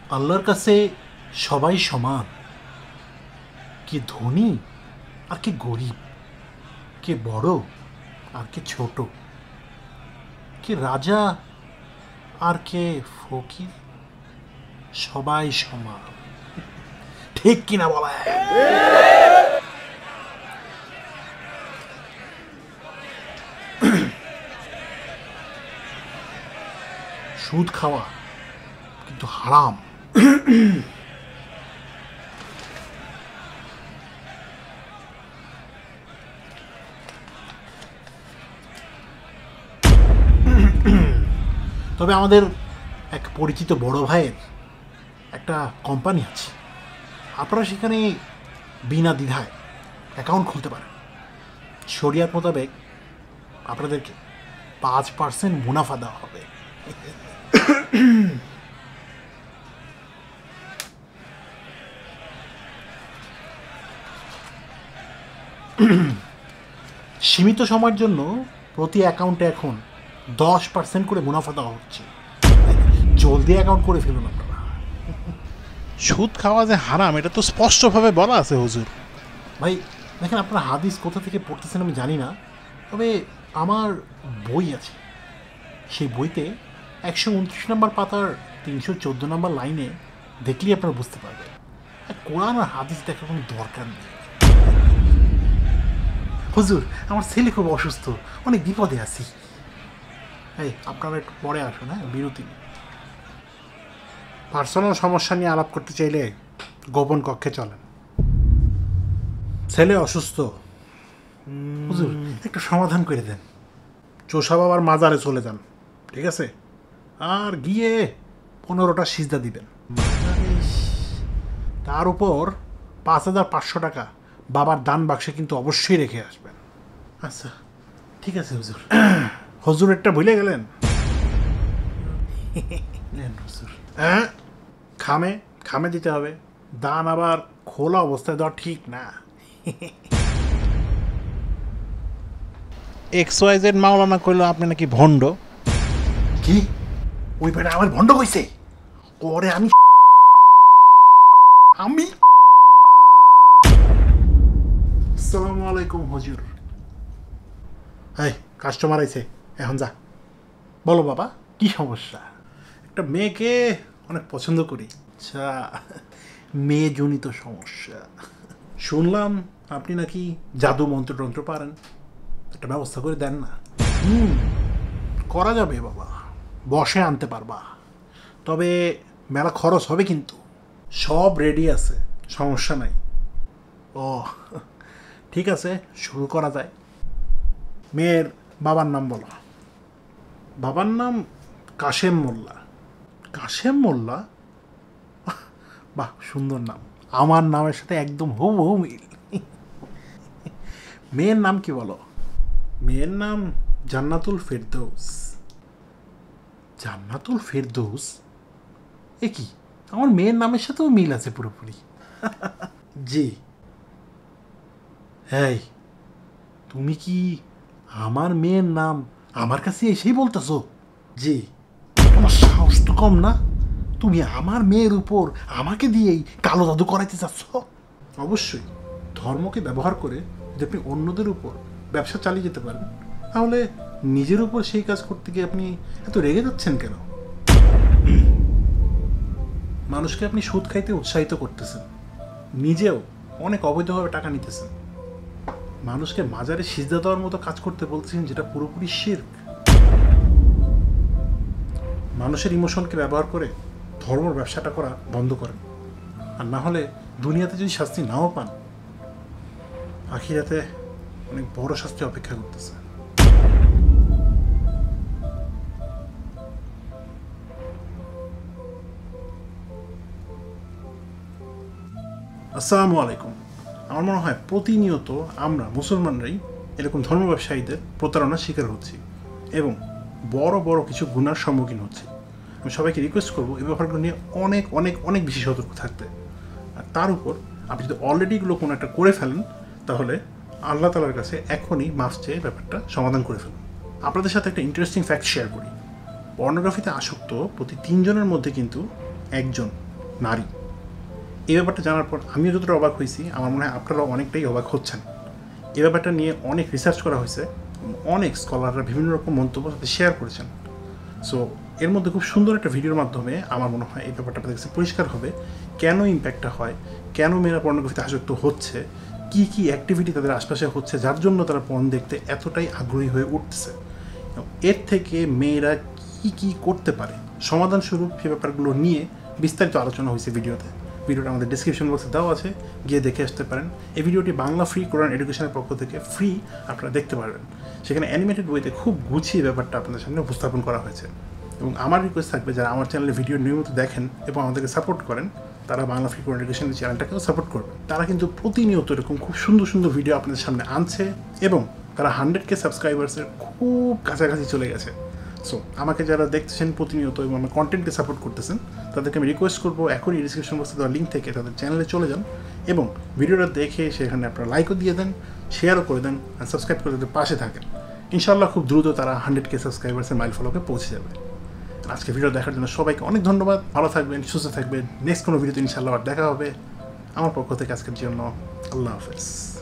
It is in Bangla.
আল্লাহর কাছে সবাই সমান। কে ধনী আর কে গরিব, কে বড় আর কে ছোট, কে রাজা আর কে ফকির, সবাই সমান। ঠিক কিনা বলা? সুদ খাওয়া কিন্তু হারাম। তবে আমাদের এক পরিচিত বড় ভাইয়ের একটা কোম্পানি আছে, আপনারা সেখানে বিনা দ্বিধায় অ্যাকাউন্ট খুলতে পারেন। শরিয়াত মোতাবেক আপনাদেরকে 5% মুনাফা দেওয়া হবে। সীমিত সময়ের জন্য প্রতি অ্যাকাউন্টে এখন 10% করে মুনাফা দেওয়া হচ্ছে। জলদি অ্যাকাউন্ট করে ফেলুন আপনারা। সুদ খাওয়া যে হারাম এটা তো স্পষ্টভাবে বলা আছে হুজুর। ভাই দেখেন, আপনার হাদিস কোথা থেকে পড়তেছেন আমি জানি না, তবে আমার বই আছে, সেই বইতে 129 নম্বর পাতার 314 নম্বর লাইনে দেখলেই আপনারা বুঝতে পারবেন। কোরআন আর হাদিস দেখার কোনো দরকার নেই। হুজুর, আমার ছেলে খুব অসুস্থ, অনেক বিপদে আছি। এই আপনারা একটু পরে আসুন, হ্যাঁ, বিরতি। পার্সোনাল সমস্যা নিয়ে আলাপ করতে চাইলে গোপন কক্ষে চলেন। ছেলে অসুস্থ, হুজুর একটু সমাধান করে দেন। চোষা বাবার মাজারে চলে যান, ঠিক আছে? আর গিয়ে 15টা সিজদা দিবেন। তার উপর 5,500 টাকা বাবার দান বাক্সে কিন্তু অবশ্যই রেখে আসবেন। আচ্ছা ঠিক আছে হুজুর। হুজুরেরটা ভুলে গেলেন? নেন হুজুর। হ্যাঁ, খামে খামে দিতে হবে। দান আবার খোলা অবস্থায় দেওয়া ঠিক না। XYZ মাওলানা কইল আপনি নাকি ভণ্ড। কি? ওই বেটা আমার ভণ্ড কইছে? ওরে আমি আসসালামু আলাইকুম হুজুর। এই কাস্টমার আইছে, এখন যা। বলো বাবা, কি সমস্যা? একটা মেয়েকে অনেক পছন্দ করি। আচ্ছা, মেয়েজনিত সমস্যা। শুনলাম আপনি নাকি জাদু মন্ত্রতন্ত্র পারেন, একটা ব্যবস্থা করে দেন না। করা যাবে বাবা, বসে আনতে পারবা, তবে মেলা খরচ হবে কিন্তু। সব রেডি আছে, সমস্যা নাই। ও ঠিক আছে, শুরু করা যায়। মেয়ের বাবার নাম বলো। বাবার নাম কাশেম মোল্লা। কাশেম মোল্লা? বাহ, সুন্দর নাম, আমার নামের সাথে একদম হুবহু মিল। মেয়ের নাম কি বলো? মেয়ের নাম জান্নাতুল ফেরদৌস। জান্নাতুল ফেরদৌস? এ কি, আমার মেয়ের নামের সাথেও মিল আছে পুরোপুরি। জি। এই, তুমি কি আমার মেয়ের নাম আমার কাছে এসেই বলতেছো? জি। তোমার সাহস তো কম না? তুমি আমার মেয়ের উপর আমাকে দিয়েই কালো জাদু করাইতে চাচ্ছ? অবশ্যই, ধর্মকে ব্যবহার করে যদি আপনি অন্যদের উপর ব্যবসা চালিয়ে যেতে পারেন, তাহলে নিজের উপর সেই কাজ করতে গিয়ে আপনি এত রেগে যাচ্ছেন কেন? মানুষকে আপনি সুদ খাইতে উৎসাহিত করতেছেন, নিজেও অনেক অবৈধভাবে টাকা নিতেছেন। মানুষকে মাজারে সিজদা দেওয়ার মতো কাজ করতে বলতেছেন, যেটা পুরোপুরি শিরক। মানুষের ইমোশনকে ব্যবহার করে ধর্মের ব্যবসাটা করা বন্ধ করেন, আর না হলে দুনিয়াতে যদি শাস্তি নাও পান, আখিরাতে অনেক বড় শাস্তি অপেক্ষা করতেছে। আসসালামু আলাইকুম। আমার মনে হয় প্রতিনিয়ত আমরা মুসলমানরাই এরকম ধর্ম ব্যবসায়ীদের প্রতারণার শিকার হচ্ছি এবং বড় বড় কিছু গুনার সম্মুখীন হচ্ছি। আমি সবাইকে রিকোয়েস্ট করবো এই ব্যাপারগুলো নিয়ে অনেক অনেক অনেক বেশি সতর্ক থাকতে। আর তার উপর আপনি যদি অলরেডি এগুলো কোনো একটা করে ফেলেন, তাহলে আল্লাহ তাআলার কাছে এখনই মাফ চেয়ে ব্যাপারটা সমাধান করে ফেলুন। আপনাদের সাথে একটা ইন্টারেস্টিং ফ্যাক্ট শেয়ার করি। পর্নোগ্রাফিতে আসক্ত প্রতি 3 জনের মধ্যে কিন্তু একজন নারী। এই ব্যাপারটা জানার পর আমিও যতটা অবাক হয়েছি, আমার মনে হয় আপনারাও অনেকটাই অবাক হচ্ছেন। এই ব্যাপারটা নিয়ে অনেক রিসার্চ করা হয়েছে, অনেক স্কলাররা বিভিন্ন রকম মন্তব্য সাথে শেয়ার করেছেন। সো এর মধ্যে খুব সুন্দর একটা ভিডিওর মাধ্যমে আমার মনে হয় এই ব্যাপারটা আপনাদের কাছে পরিষ্কার হবে, কেন ইম্প্যাক্টটা হয়, কেন মেয়েরা পর্নোগ্রাফিতে আসক্ত হচ্ছে, কী কী অ্যাক্টিভিটি তাদের আশপাশে হচ্ছে যার জন্য তারা পর্ন দেখতে এতটাই আগ্রহী হয়ে উঠছে, এর থেকে মেয়েরা কী কী করতে পারে সমাধানস্বরূপ সে ব্যাপারগুলো নিয়ে বিস্তারিত আলোচনা হয়েছে ভিডিওটা আমাদের ডিসক্রিপশন বক্সে দেওয়া আছে, গিয়ে দেখে আসতে পারেন। এই ভিডিওটি বাংলা ফ্রি কোরআন এডুকেশনের পক্ষ থেকে ফ্রি আপনারা দেখতে পারবেন। সেখানে অ্যানিমেটেড ওয়েতে খুব গুছিয়ে ব্যাপারটা আপনাদের সামনে উপস্থাপন করা হয়েছে। এবং আমার রিকোয়েস্ট থাকবে, যারা আমার চ্যানেলে ভিডিও নিয়মিত দেখেন এবং আমাদেরকে সাপোর্ট করেন, তারা বাংলা ফ্রি কোরআন এডুকেশন চ্যানেলটাকেও সাপোর্ট করবে। তারা কিন্তু প্রতিনিয়ত এরকম খুব সুন্দর সুন্দর ভিডিও আপনাদের সামনে আনছে এবং তারা 100K সাবস্ক্রাইবার্সের খুব কাছাকাছি চলে গেছে। সো আমাকে যারা দেখছেন প্রতিনিয়ত এবং আমার কন্টেন্টকে সাপোর্ট করতেছেন, তাদেরকে আমি রিকোয়েস্ট করবো এখনই ডিসক্রিপশন বক্সে দেওয়া লিঙ্ক থেকে তাদের চ্যানেলে চলে যান এবং ভিডিওটা দেখে সেখানে আপনারা লাইকও দিয়ে দেন, শেয়ারও করে দেন, আর সাবস্ক্রাইব করে তাদের পাশে থাকেন। ইনশাআল্লাহ খুব দ্রুত তারা 100K সাবস্ক্রাইবার্সের মাইল ফলোকে পৌঁছে যাবে। আজকে ভিডিও দেখার জন্য সবাইকে অনেক ধন্যবাদ। ভালো থাকবেন, সুস্থ থাকবেন। নেক্সট কোনো ভিডিওতে ইনশাআল্লাহ দেখা হবে। আমার পক্ষ থেকে আজকের জন্য আল্লাহ হাফেজ।